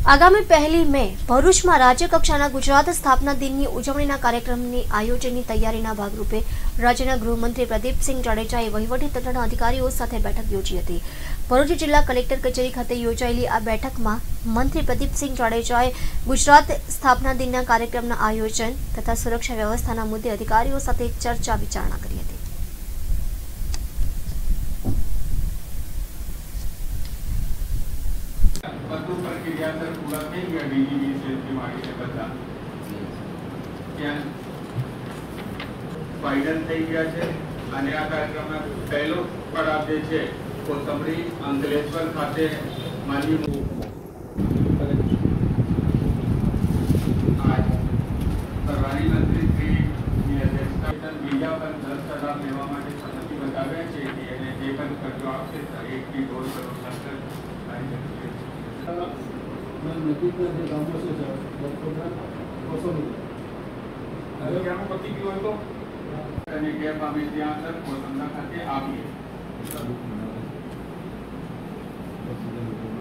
આગામી 1 મે ભરૂચમાં રાજ્યકક્ષાના ગુજરાત સ્થાપના દિનની ઉજવણીના કાર્યક્રમની આયોજનની તૈયારીના ભાગરૂપે રાજ્યના ગૃહમંત્રી પ્રદીપસિંહ જાડેજાએ વહીવટીતંત્રના અધિકારીઓ સાથે બેઠક યોજી હતી। ભરૂચ જિલ્લા કલેક્ટર કચેરી ખાતે યોજાયેલી આ બેઠકમાં મંત્રી પ્રદીપસિંહ જાડેજાએ ગુજરાત સ્થાપના દિનના કાર્યક્રમના આયોજન તથા સુરક્ષા વ્યવસ્થાના મુદ્દે અધિકારીઓ સાથે ચર્ચા વિચારણા કરી હતી। प्रक्रिया सर पूरा થઈ ગયા ડીજીબી સેલ થી માંડીને બધા ત્યાં ફાઇનલ થઈ ગયા છે અને આ કાર્યક્રમનો પહેલો પડાવ જે છે કોથમરી અંકલેશ્વર ખાતે માનનીય સરકારી મંત્રી શ્રી અધ્યક્ષતા બીજા પર 10 કરોડ લેવા માટે સમિતિ બતાવ્યા છે કે એને જે પણ ખર્ચો આવશે 1 થી 2 કરોડ તક આવી શકે છે। નજીકના જે ગામો છે લગભગ 200 क्या पति की हो तो करने के बाद में यहाँ सर कोलंबा खाते आप